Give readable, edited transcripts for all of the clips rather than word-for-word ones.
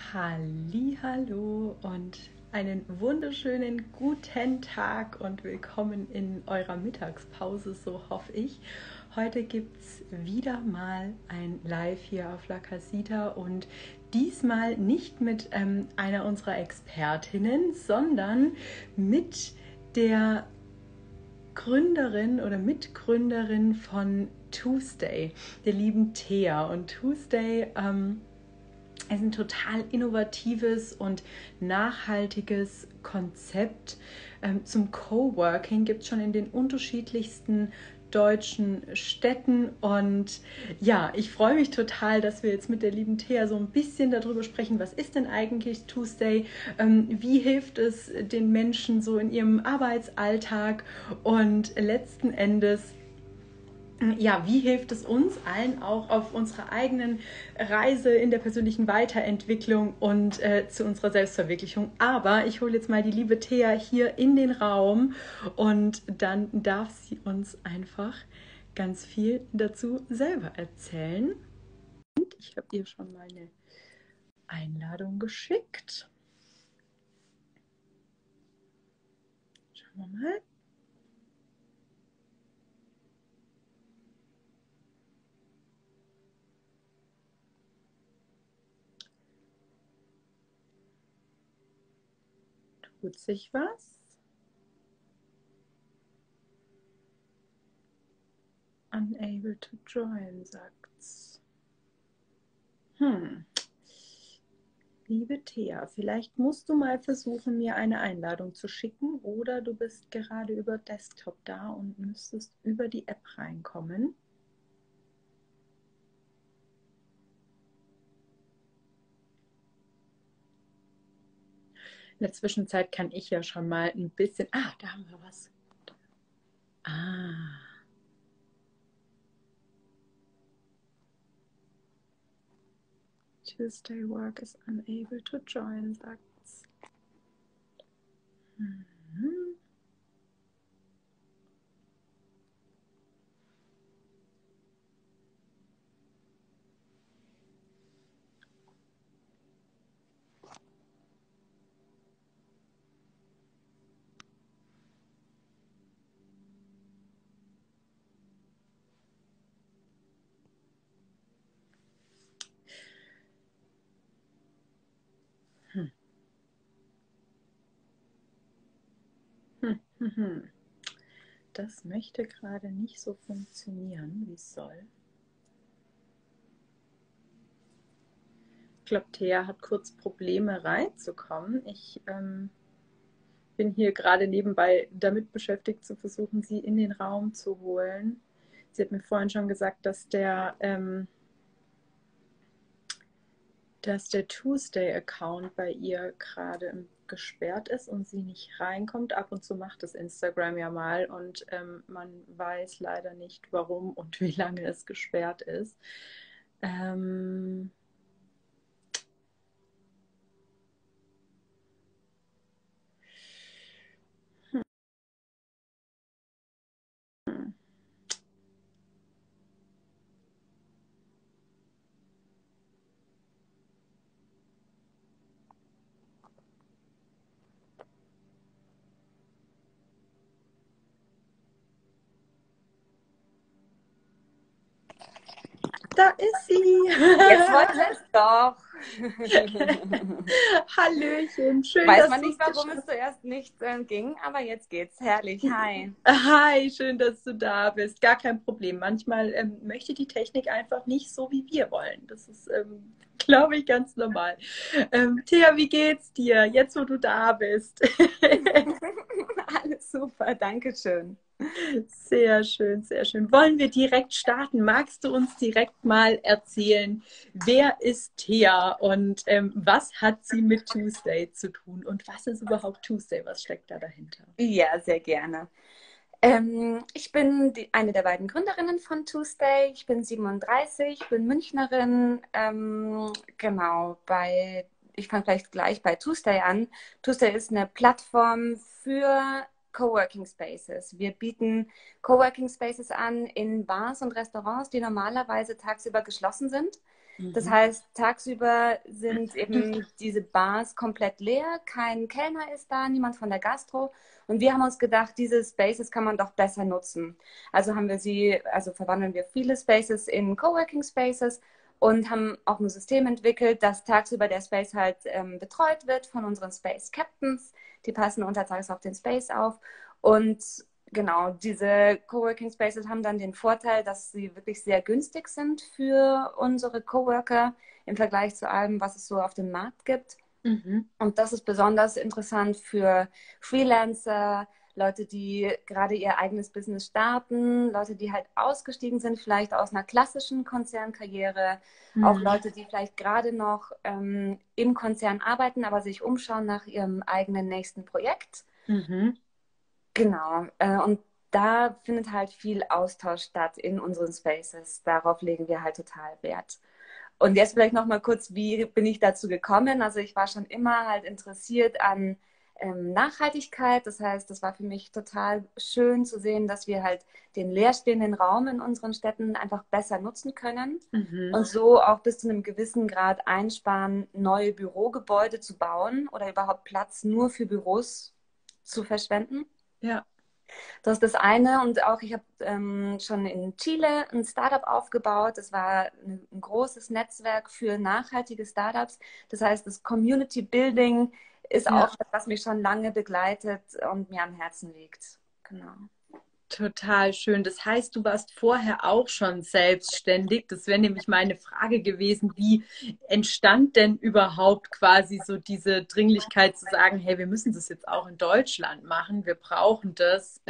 Hallihallo und einen wunderschönen guten Tag und willkommen in eurer Mittagspause, so hoffe ich. Heute gibt es wieder mal ein Live hier auf La Casita und diesmal nicht mit einer unserer Expertinnen, sondern mit der Gründerin oder Mitgründerin von Tuesday, der lieben Thea. Und Tuesday ist ein total innovatives und nachhaltiges Konzept. Zum Coworking gibt es schon in den unterschiedlichsten deutschen Städten. Und ja, ich freue mich total, dass wir jetzt mit der lieben Thea so ein bisschen darüber sprechen, was ist denn eigentlich Tuesday, wie hilft es den Menschen so in ihrem Arbeitsalltag und letzten Endes, ja, wie hilft es uns allen auch auf unserer eigenen Reise in der persönlichen Weiterentwicklung und zu unserer Selbstverwirklichung. Aber ich hole jetzt mal die liebe Thea hier in den Raum und dann darf sie uns einfach ganz viel dazu selber erzählen. Und ich habe ihr schon mal eine Einladung geschickt. Schauen wir mal. Tut sich was? Unable to join, sagt's. Liebe Thea, vielleicht musst du mal versuchen, mir eine Einladung zu schicken oder du bist gerade über Desktop da und müsstest über die App reinkommen. In der Zwischenzeit kann ich ja schon mal ein bisschen... Ah, da haben wir was. Ah. Tuesday work is unable to join, sagt's. Mhm. Das möchte gerade nicht so funktionieren, wie es soll. Ich glaube, Thea hat kurz Probleme reinzukommen. Ich bin hier gerade nebenbei damit beschäftigt, zu versuchen, sie in den Raum zu holen. Sie hat mir vorhin schon gesagt, dass der Tuesday-Account bei ihr gerade gesperrt ist und sie nicht reinkommt. Ab und zu macht es Instagram ja mal und man weiß leider nicht, warum und wie lange es gesperrt ist. Da ist sie. Jetzt wollte es doch. Hallöchen, schön, Weiß dass man du nicht, es warum geschafft es zuerst nicht ging, aber jetzt geht's. Herrlich. Hi. hast. Hi, schön, dass du da bist. Gar kein Problem. Manchmal möchte die Technik einfach nicht so, wie wir wollen. Das ist, glaube ich, ganz normal. Thea, wie geht's dir, jetzt wo du da bist? Alles super, danke schön. Sehr schön, sehr schön. Wollen wir direkt starten? Magst du uns direkt mal erzählen, wer ist Thea und was hat sie mit Tuesday zu tun? Und was ist überhaupt Tuesday? Was steckt da dahinter? Ja, sehr gerne. Ich bin eine der beiden Gründerinnen von Tuesday. Ich bin 37, bin Münchnerin. Genau, ich fange vielleicht gleich bei Tuesday an. Tuesday ist eine Plattform für Coworking Spaces. Wir bieten Coworking Spaces an in Bars und Restaurants, die normalerweise tagsüber geschlossen sind. Das Mhm. heißt, tagsüber sind eben diese Bars komplett leer, kein Kellner ist da, niemand von der Gastro. Und wir haben uns gedacht, diese Spaces kann man doch besser nutzen. Also verwandeln wir viele Spaces in Coworking Spaces und haben auch ein System entwickelt, dass tagsüber der Space halt betreut wird von unseren Space Captains. Die passen untertags auf den Space auf. Und genau, diese Coworking Spaces haben dann den Vorteil, dass sie wirklich sehr günstig sind für unsere Coworker im Vergleich zu allem, was es so auf dem Markt gibt. Mhm. Und das ist besonders interessant für Freelancer, Leute, die gerade ihr eigenes Business starten, Leute, die halt ausgestiegen sind, vielleicht aus einer klassischen Konzernkarriere, auch Mhm. Leute, die vielleicht gerade noch im Konzern arbeiten, aber sich umschauen nach ihrem eigenen nächsten Projekt. Mhm. Genau. Und da findet halt viel Austausch statt in unseren Spaces. Darauf legen wir halt total Wert. Und jetzt vielleicht noch mal kurz, wie bin ich dazu gekommen? Also ich war schon immer halt interessiert an Nachhaltigkeit. Das heißt, das war für mich total schön zu sehen, dass wir halt den leerstehenden Raum in unseren Städten einfach besser nutzen können Mhm. und so auch bis zu einem gewissen Grad einsparen, neue Bürogebäude zu bauen oder überhaupt Platz nur für Büros zu verschwenden. Ja. Das ist das eine. Und auch ich habe schon in Chile ein Startup aufgebaut. Das war ein großes Netzwerk für nachhaltige Startups. Das heißt, das Community Building ist Ja. auch etwas, was mich schon lange begleitet und mir am Herzen liegt. Genau. Total schön. Das heißt, du warst vorher auch schon selbstständig. Das wäre nämlich meine Frage gewesen, wie entstand denn überhaupt quasi so diese Dringlichkeit zu sagen, hey, wir müssen das jetzt auch in Deutschland machen, wir brauchen das.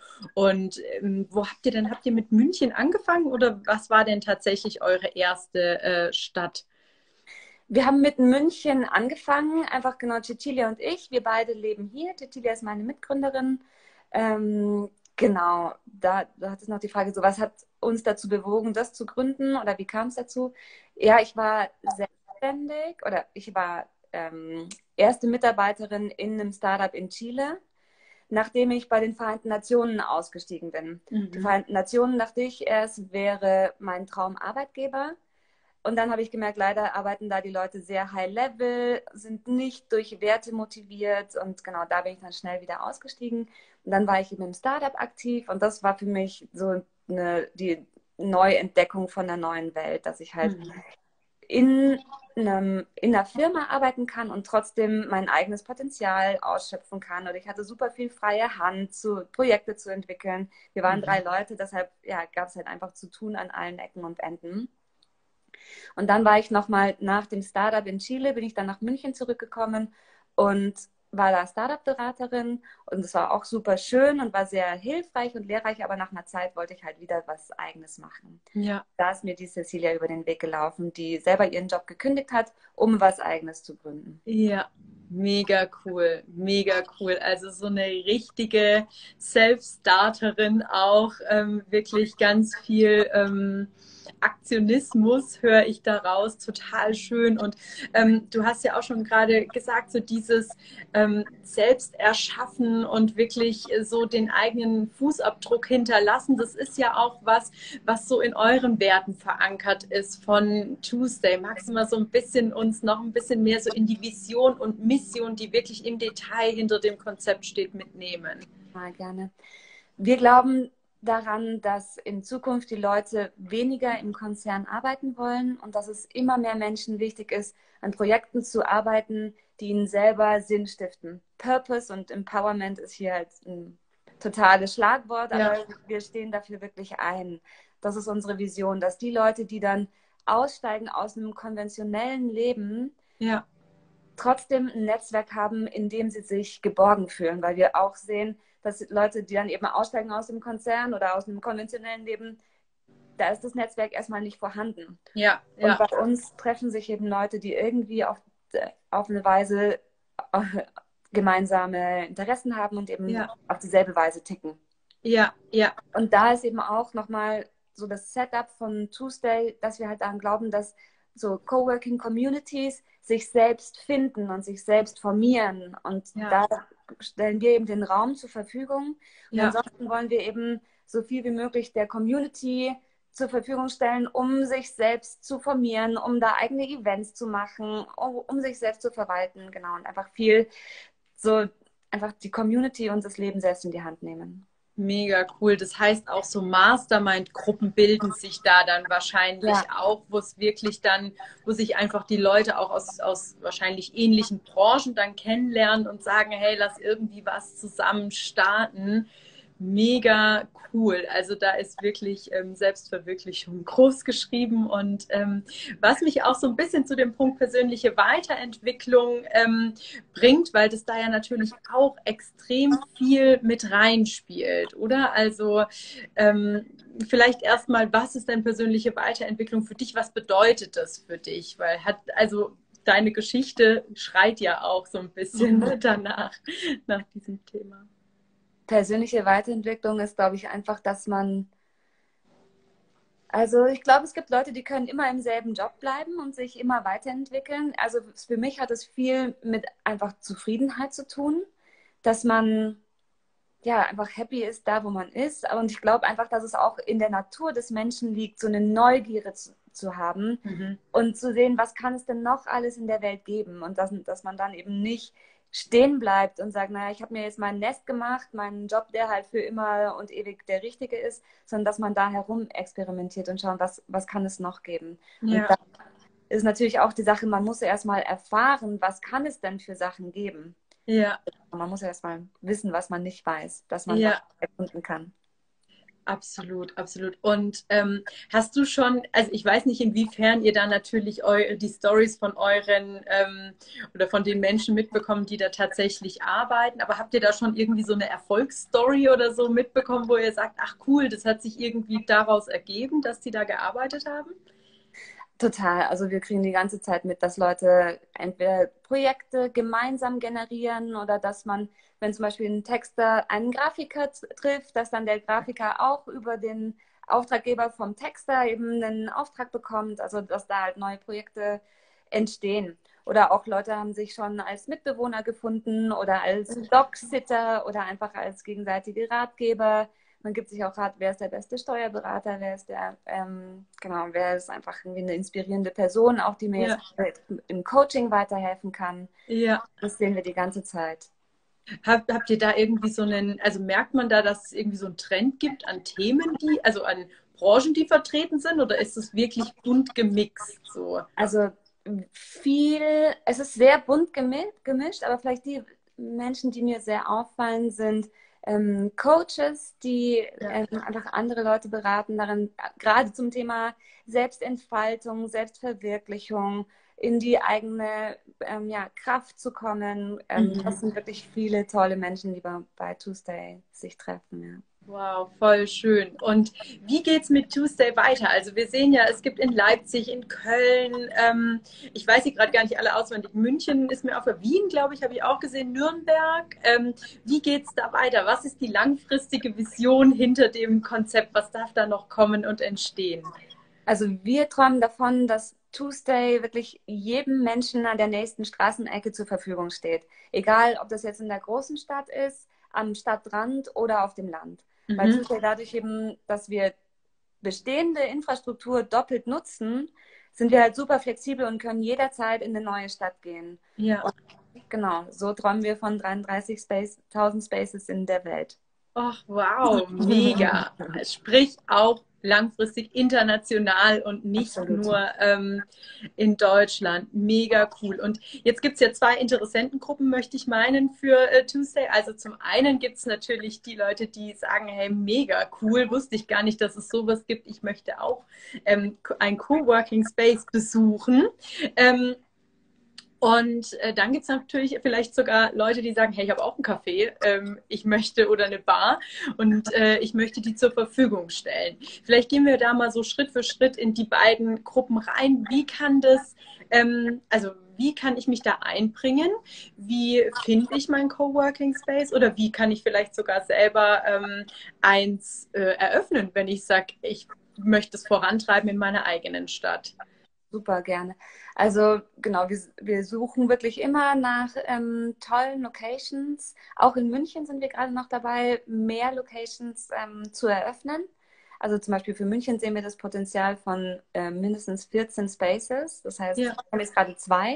Wo habt ihr mit München angefangen oder was war denn tatsächlich eure erste Stadt? Wir haben mit München angefangen, einfach genau Cecilia und ich. Wir beide leben hier. Cecilia ist meine Mitgründerin. Genau, da hat es noch die Frage, so was hat uns dazu bewogen, das zu gründen oder wie kam es dazu? Ja, ich war selbstständig oder ich war erste Mitarbeiterin in einem Startup in Chile, nachdem ich bei den Vereinten Nationen ausgestiegen bin. Die Mhm. Vereinten Nationen dachte ich erst, wäre mein Traumarbeitgeber. Und dann habe ich gemerkt, leider arbeiten da die Leute sehr high level, sind nicht durch Werte motiviert und genau da bin ich dann schnell wieder ausgestiegen. Und dann war ich eben im Startup aktiv und das war für mich so die Neuentdeckung von der neuen Welt, dass ich halt Mhm. in in einer Firma arbeiten kann und trotzdem mein eigenes Potenzial ausschöpfen kann. Und ich hatte super viel freie Hand, Projekte zu entwickeln. Wir waren drei Mhm. Leute, deshalb ja, gab es halt einfach zu tun an allen Ecken und Enden. Und dann war ich nochmal nach dem Startup in Chile, bin ich dann nach München zurückgekommen und war da Startup-Beraterin und es war auch super schön und war sehr hilfreich und lehrreich, aber nach einer Zeit wollte ich halt wieder was Eigenes machen. Ja. Da ist mir die Cecilia über den Weg gelaufen, die selber ihren Job gekündigt hat, um was Eigenes zu gründen. Ja, mega cool, mega cool. Also so eine richtige Self-Starterin auch, wirklich ganz viel Aktionismus höre ich daraus, total schön. Und du hast ja auch schon gerade gesagt, so dieses selbst erschaffen und wirklich so den eigenen Fußabdruck hinterlassen, das ist ja auch was so in euren Werten verankert ist von Tuesday. Magst du mal so ein bisschen uns noch ein bisschen mehr so in die Vision und Mission, die wirklich im Detail hinter dem Konzept steht, mitnehmen? Mal gerne. Wir glauben daran, dass in Zukunft die Leute weniger im Konzern arbeiten wollen und dass es immer mehr Menschen wichtig ist, an Projekten zu arbeiten, die ihnen selber Sinn stiften. Purpose und Empowerment ist hier halt ein totales Schlagwort, Ja, aber wir stehen dafür wirklich ein. Das ist unsere Vision, dass die Leute, die dann aussteigen aus einem konventionellen Leben, ja, trotzdem ein Netzwerk haben, in dem sie sich geborgen fühlen, weil wir auch sehen, dass Leute, die dann eben aussteigen aus dem Konzern oder aus einem konventionellen Leben, da ist das Netzwerk erstmal nicht vorhanden. ja, Und ja, bei uns treffen sich eben Leute, die irgendwie auf eine Weise gemeinsame Interessen haben und eben ja, auf dieselbe Weise ticken. ja, ja, Und da ist eben auch nochmal so das Setup von Tuesday, dass wir halt daran glauben, dass so Coworking Communities sich selbst finden und sich selbst formieren. Und ja, da stellen wir eben den Raum zur Verfügung. Und ja, ansonsten wollen wir eben so viel wie möglich der Community zur Verfügung stellen, um sich selbst zu formieren, um da eigene Events zu machen, um sich selbst zu verwalten, genau, und einfach viel so einfach die Community und das Leben selbst in die Hand nehmen. Mega cool. Das heißt auch so Mastermind-Gruppen bilden sich da dann Ja, wahrscheinlich auch, wo es wirklich dann, wo sich einfach die Leute auch aus wahrscheinlich ähnlichen Branchen dann kennenlernen und sagen, hey, lass irgendwie was zusammen starten. Mega cool. Also da ist wirklich Selbstverwirklichung groß geschrieben. Und was mich auch so ein bisschen zu dem Punkt persönliche Weiterentwicklung bringt, weil das da ja natürlich auch extrem viel mit reinspielt, oder? Also vielleicht erstmal, was ist denn persönliche Weiterentwicklung für dich? Was bedeutet das für dich? Weil also deine Geschichte schreit ja auch so ein bisschen danach, nach diesem Thema. persönliche Weiterentwicklung ist, glaube ich, einfach, dass man, also ich glaube, es gibt Leute, die können immer im selben Job bleiben und sich immer weiterentwickeln. Also für mich hat es viel mit einfach Zufriedenheit zu tun, dass man ja einfach happy ist da, wo man ist. Und ich glaube einfach, dass es auch in der Natur des Menschen liegt, so eine Neugierde zu haben Mhm. und zu sehen, was kann es denn noch alles in der Welt geben, und dass man dann eben nicht stehen bleibt und sagt, naja, ich habe mir jetzt mein Nest gemacht, meinen Job, der halt für immer und ewig der richtige ist, sondern dass man da herum experimentiert und schaut, was kann es noch geben. Und Ja, da ist natürlich auch die Sache, man muss erst mal erfahren, was kann es denn für Sachen geben. ja, Man muss erst mal wissen, was man nicht weiß, dass man das ja. erkunden kann. Absolut, absolut. Und hast du schon, also ich weiß nicht, inwiefern ihr da natürlich die Stories von euren oder von den Menschen mitbekommt, die da tatsächlich arbeiten, aber habt ihr da schon irgendwie so eine Erfolgsstory oder so mitbekommen, wo ihr sagt, ach cool, das hat sich irgendwie daraus ergeben, dass die da gearbeitet haben? Total. Also wir kriegen die ganze Zeit mit, dass Leute entweder Projekte gemeinsam generieren oder dass man, wenn zum Beispiel ein Texter einen Grafiker trifft, dass dann der Grafiker auch über den Auftraggeber vom Texter eben einen Auftrag bekommt, also dass da halt neue Projekte entstehen. Oder auch Leute haben sich schon als Mitbewohner gefunden oder als Dog-Sitter oder einfach als gegenseitige Ratgeber. Man gibt sich auch Rat, wer ist der beste Steuerberater, wer ist genau, wer ist einfach irgendwie eine inspirierende Person, auch die mir jetzt Ja, im Coaching weiterhelfen kann. ja. Das sehen wir die ganze Zeit. Habt ihr da irgendwie so einen, also merkt man da, dass es irgendwie so einen Trend gibt an Themen, also an Branchen, die vertreten sind, oder ist es wirklich bunt gemixt so? Also es ist sehr bunt gemischt, aber vielleicht die Menschen, die mir sehr auffallen, sind Coaches, die Ja. einfach andere Leute beraten, darin gerade zum Thema Selbstentfaltung, Selbstverwirklichung, in die eigene ja, Kraft zu kommen. Das Mhm. sind wirklich viele tolle Menschen, die bei Tuesday sich treffen. Ja. Wow, voll schön. Und wie geht's mit Tuesday weiter? Also wir sehen ja, es gibt in Leipzig, in Köln, ich weiß sie gerade gar nicht alle auswendig. München ist mir auf der Wien, glaube ich, habe ich auch gesehen, Nürnberg. Wie geht's da weiter? Was ist die langfristige Vision hinter dem Konzept? Was darf da noch kommen und entstehen? Also wir träumen davon, dass Tuesday wirklich jedem Menschen an der nächsten Straßenecke zur Verfügung steht. Egal, ob das jetzt in der großen Stadt ist, am Stadtrand oder auf dem Land. Weil Mhm. Tuesday dadurch eben, dass wir bestehende Infrastruktur doppelt nutzen, sind wir halt super flexibel und können jederzeit in eine neue Stadt gehen. Ja. Und genau, so träumen wir von 33.000 Spaces in der Welt. Ach, wow, mega. Sprich auch langfristig international und nicht Absolut. nur in Deutschland. Mega cool. Und jetzt gibt es ja zwei Interessentengruppen, möchte ich meinen, für Tuesday. Also zum einen gibt es natürlich die Leute, die sagen, hey, mega cool, wusste ich gar nicht, dass es sowas gibt. Ich möchte auch ein Coworking Space besuchen. Und dann gibt es natürlich vielleicht sogar Leute, die sagen, hey, ich habe auch einen Café, ich möchte oder eine Bar und ich möchte die zur Verfügung stellen. Vielleicht gehen wir da mal so Schritt für Schritt in die beiden Gruppen rein. Wie kann also wie kann ich mich da einbringen? Wie finde ich mein Coworking Space? Oder wie kann ich vielleicht sogar selber eins eröffnen, wenn ich sage, ich möchte es vorantreiben in meiner eigenen Stadt? Super gerne. Also genau, wir suchen wirklich immer nach tollen Locations. Auch in München sind wir gerade noch dabei, mehr Locations zu eröffnen. Also zum Beispiel für München sehen wir das Potenzial von mindestens 14 Spaces. Das heißt, wir Ja, haben jetzt gerade 2.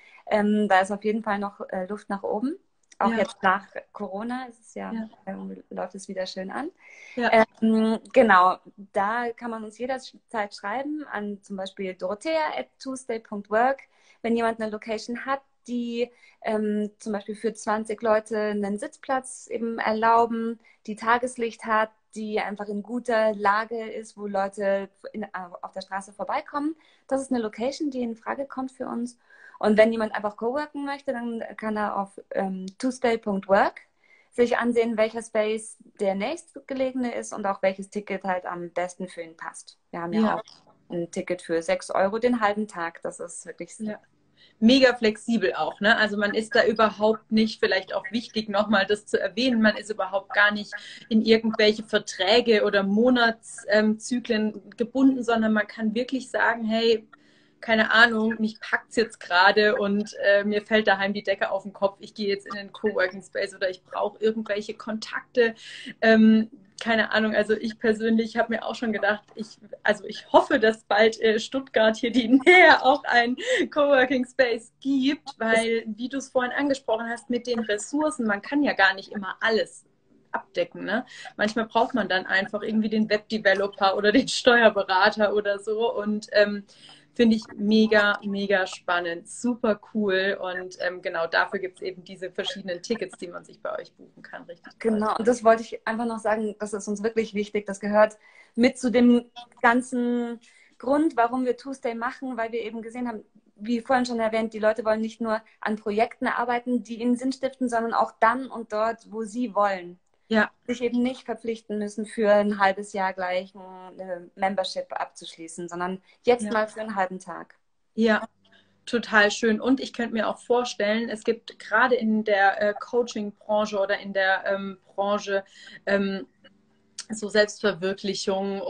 Da ist auf jeden Fall noch Luft nach oben. Auch ja, jetzt nach Corona ist es ja, ja, läuft es wieder schön an. ja, Genau, da kann man uns jederzeit schreiben an zum Beispiel dorothea@tuesday.work. Wenn jemand eine Location hat, die zum Beispiel für 20 Leute einen Sitzplatz eben erlauben, die Tageslicht hat, die einfach in guter Lage ist, wo Leute auf der Straße vorbeikommen. Das ist eine Location, die in Frage kommt für uns. Und wenn jemand einfach coworken möchte, dann kann er auf tuesday.work sich ansehen, welcher Space der nächstgelegene ist und auch welches Ticket halt am besten für ihn passt. Wir haben ja ja, auch ein Ticket für 6 € den halben Tag. Das ist wirklich ja. Mega flexibel auch, ne? Also man ist da überhaupt nicht, vielleicht auch wichtig nochmal das zu erwähnen, man ist überhaupt gar nicht in irgendwelche Verträge oder Monatszyklen gebunden, sondern man kann wirklich sagen, hey, keine Ahnung, mich packt es jetzt gerade und mir fällt daheim die Decke auf den Kopf, ich gehe jetzt in den Coworking Space oder ich brauche irgendwelche Kontakte. Keine Ahnung, also ich persönlich habe mir auch schon gedacht, ich hoffe, dass bald Stuttgart hier die Nähe auch ein Coworking Space gibt, weil, wie du es vorhin angesprochen hast, mit den Ressourcen, man kann ja gar nicht immer alles abdecken. Ne? Manchmal braucht man dann einfach irgendwie den Webdeveloper oder den Steuerberater oder so und finde ich mega, mega spannend, super cool und genau dafür gibt es eben diese verschiedenen Tickets, die man sich bei euch buchen kann. Richtig toll. genau. Und das wollte ich einfach noch sagen, das ist uns wirklich wichtig. Das gehört mit zu dem ganzen Grund, warum wir Tuesday machen, weil wir eben gesehen haben, wie vorhin schon erwähnt, die Leute wollen nicht nur an Projekten arbeiten, die ihnen Sinn stiften, sondern auch dann und dort, wo sie wollen. Ja, Sich eben nicht verpflichten müssen, für ein halbes Jahr gleich eine Membership abzuschließen, sondern jetzt ja, mal für einen halben Tag. ja. Total schön. Und ich könnte mir auch vorstellen, es gibt gerade in der Coaching-Branche oder in der Branche ähm, so Selbstverwirklichung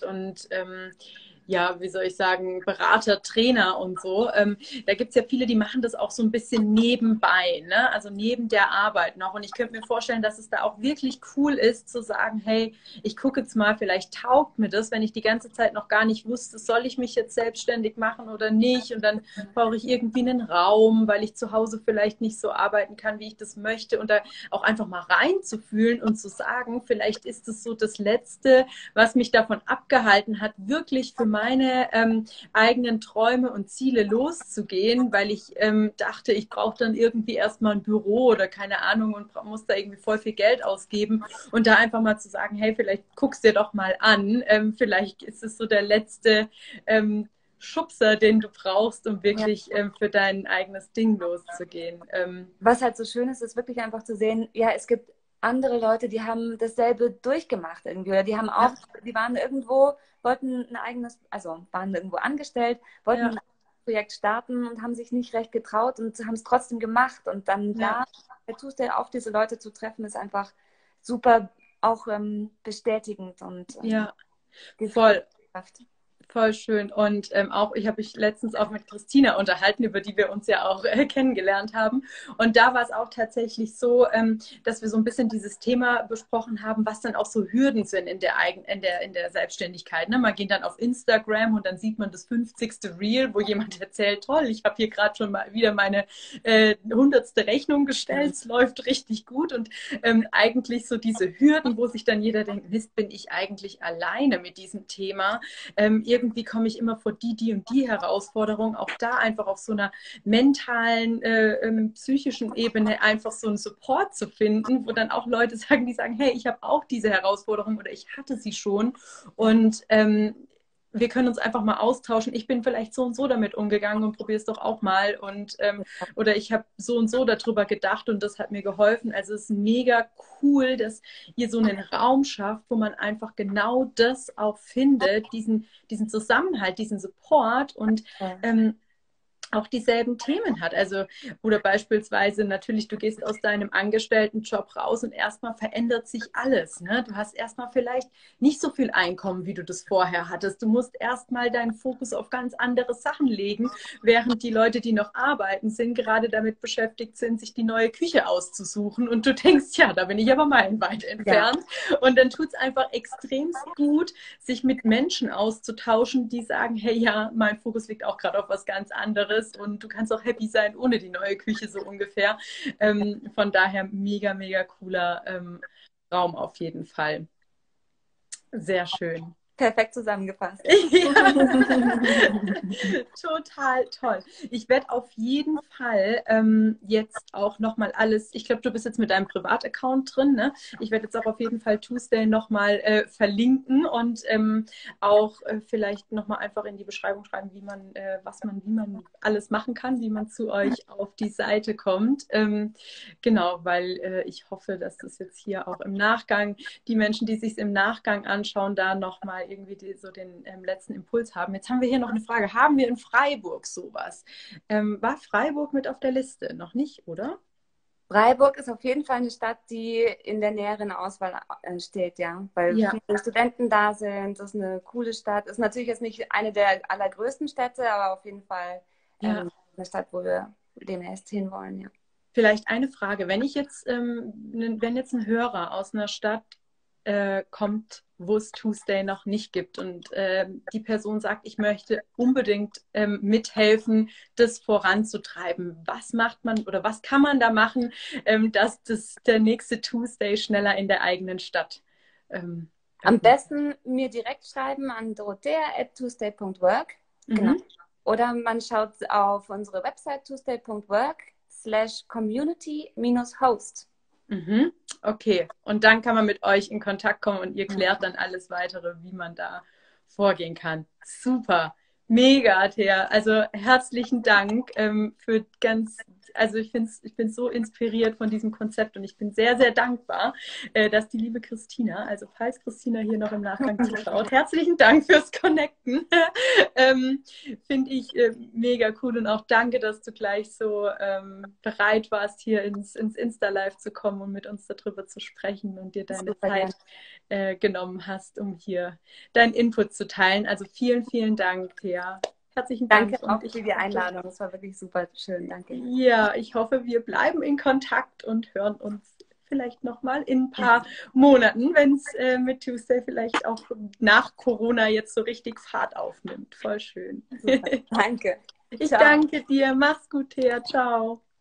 und ja, wie soll ich sagen, Berater, Trainer und so. Da gibt es ja viele, die machen das auch so ein bisschen nebenbei, ne? Also neben der Arbeit noch. Und ich könnte mir vorstellen, dass es da auch wirklich cool ist, zu sagen, hey, ich gucke jetzt mal, vielleicht taugt mir das, wenn ich die ganze Zeit noch gar nicht wusste, soll ich mich jetzt selbstständig machen oder nicht? Und dann brauche ich irgendwie einen Raum, weil ich zu Hause vielleicht nicht so arbeiten kann, wie ich das möchte. Und da auch einfach mal reinzufühlen und zu sagen, vielleicht ist es so das Letzte, was mich davon abgehalten hat, wirklich für meine eigenen Träume und Ziele loszugehen, weil ich dachte, ich brauche dann irgendwie erstmal ein Büro oder keine Ahnung und muss da irgendwie voll viel Geld ausgeben und da einfach mal zu sagen, hey, vielleicht guck's dir doch mal an, vielleicht ist es so der letzte Schubser, den du brauchst, um Ja. wirklich für dein eigenes Ding loszugehen. Was halt so schön ist, ist wirklich einfach zu sehen, ja, es gibt andere Leute, die haben dasselbe durchgemacht irgendwie. Oder die haben auch, Ja, die waren irgendwo, wollten ein eigenes, also waren irgendwo angestellt, wollten ja, ein Projekt starten und haben sich nicht recht getraut und haben es trotzdem gemacht. Und dann ja, da bei Tuesday auf diese Leute zu treffen, ist einfach super auch bestätigend und ja, gibt voll. Kraft. Voll schön. Und auch, ich habe mich letztens auch mit Christina unterhalten, über die wir uns ja auch kennengelernt haben. Und da war es auch tatsächlich so, dass wir so ein bisschen dieses Thema besprochen haben, was dann auch so Hürden sind in der Selbstständigkeit. Ne? Man geht dann auf Instagram und dann sieht man das 50. Reel, wo jemand erzählt, toll, ich habe hier gerade schon mal wieder meine 100. Rechnung gestellt, es läuft richtig gut. Und eigentlich so diese Hürden, wo sich dann jeder denkt, Mist, bin ich eigentlich alleine mit diesem Thema? Irgendwie komme ich immer vor die und die Herausforderung, auch da einfach auf so einer mentalen, psychischen Ebene einfach so einen Support zu finden, wo dann auch Leute sagen, die sagen, hey, ich habe auch diese Herausforderung oder ich hatte sie schon und wir können uns einfach mal austauschen. Ich bin vielleicht so und so damit umgegangen und probiere es doch auch mal. Und oder ich habe so und so darüber gedacht und das hat mir geholfen. Also es ist mega cool, dass ihr so einen Raum schafft, wo man einfach genau das auch findet, diesen Zusammenhalt, diesen Support und Ja. ähm, auch dieselben Themen hat. Also, oder beispielsweise natürlich, du gehst aus deinem Angestelltenjob raus und erstmal verändert sich alles. Ne? Du hast erstmal vielleicht nicht so viel Einkommen, wie du das vorher hattest. Du musst erstmal deinen Fokus auf ganz andere Sachen legen, während die Leute, die noch arbeiten sind, gerade damit beschäftigt sind, sich die neue Küche auszusuchen. Und du denkst, ja, da bin ich aber meilenweit entfernt. Ja. Und dann tut es einfach extrem gut, sich mit Menschen auszutauschen, die sagen, hey, ja, mein Fokus liegt auch gerade auf was ganz anderes und du kannst auch happy sein ohne die neue Küche so ungefähr. Von daher mega, mega cooler Raum auf jeden Fall. Sehr schön. Perfekt zusammengefasst. Ja. Total toll. Ich werde auf jeden Fall jetzt auch nochmal alles, ich glaube, du bist jetzt mit deinem Privataccount drin, ne? Ich werde jetzt auch auf jeden Fall Tuesday nochmal verlinken und auch vielleicht nochmal einfach in die Beschreibung schreiben, wie man alles machen kann, wie man zu euch auf die Seite kommt. Genau, weil ich hoffe, dass das jetzt hier auch im Nachgang, die Menschen, die sich es im Nachgang anschauen, da nochmal irgendwie so den letzten Impuls haben. Jetzt haben wir hier noch eine Frage. Haben wir in Freiburg sowas? War Freiburg mit auf der Liste? Noch nicht, oder? Freiburg ist auf jeden Fall eine Stadt, die in der näheren Auswahl steht, ja, weil viele Studenten da sind. Das ist eine coole Stadt. Ist natürlich jetzt nicht eine der allergrößten Städte, aber auf jeden Fall eine Stadt, wo wir demnächst hinwollen, ja. Vielleicht eine Frage. Wenn jetzt ein Hörer aus einer Stadt kommt, wo es Tuesday noch nicht gibt und die Person sagt, ich möchte unbedingt mithelfen, das voranzutreiben. Was macht man oder was kann man da machen, dass der nächste Tuesday schneller in der eigenen Stadt am besten mir direkt schreiben an dorothea@tuesday.work. Genau. Oder man schaut auf unsere Website tuesday.work/community-host. Okay, und dann kann man mit euch in Kontakt kommen und ihr klärt dann alles weitere, wie man da vorgehen kann. Super, mega, Thea. Also herzlichen Dank ich bin so inspiriert von diesem Konzept und ich bin sehr, sehr dankbar, dass die liebe Christina, also falls Christina hier noch im Nachgang zuschaut, herzlichen Dank fürs Connecten. Finde ich mega cool und auch danke, dass du gleich so bereit warst, hier ins Insta-Live zu kommen und mit uns darüber zu sprechen und dir deine Zeit genommen hast, um hier deinen Input zu teilen. Also vielen, vielen Dank, Thea. Herzlichen Dank. Danke auch für die Einladung. Das war wirklich super schön. Danke. Ja, ich hoffe, wir bleiben in Kontakt und hören uns vielleicht nochmal in ein paar Monaten, wenn es mit Tuesday vielleicht auch nach Corona jetzt so richtig Fahrt aufnimmt. Voll schön. Super. Danke. Ich danke dir. Mach's gut, Thea. Ciao.